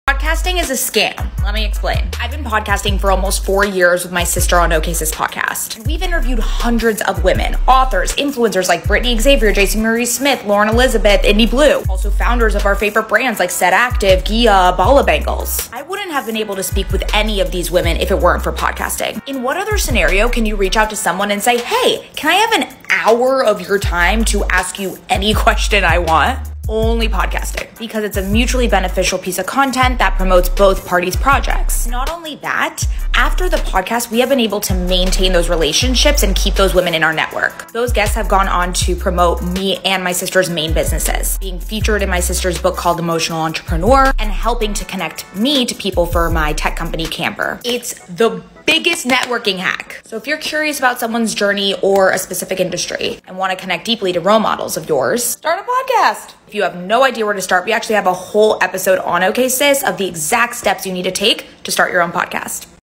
Podcasting is a scam. Let me explain. I've been podcasting for almost 4 years with my sister on OK Sis podcast. We've interviewed hundreds of women, authors, influencers like Brittany Xavier, Jason Marie Smith, Lauren Elizabeth, Indy Blue. Also founders of our favorite brands like Set Active, Gia, Bala Bangles. I wouldn't have been able to speak with any of these women if it weren't for podcasting. In what other scenario can you reach out to someone and say, hey, can I have an hour of your time to ask you any question I want? Only podcasting, because it's a mutually beneficial piece of content that promotes both parties' projects. Not only that, after the podcast, we have been able to maintain those relationships and keep those women in our network. Those guests have gone on to promote me and my sister's main businesses, being featured in my sister's book called Emotional Entrepreneur and helping to connect me to people for my tech company, Camper. It's the biggest networking hack. So if you're curious about someone's journey or a specific industry and want to connect deeply to role models of yours, start a podcast. If you have no idea where to start, we actually have a whole episode on OK Sis of the exact steps you need to take to start your own podcast.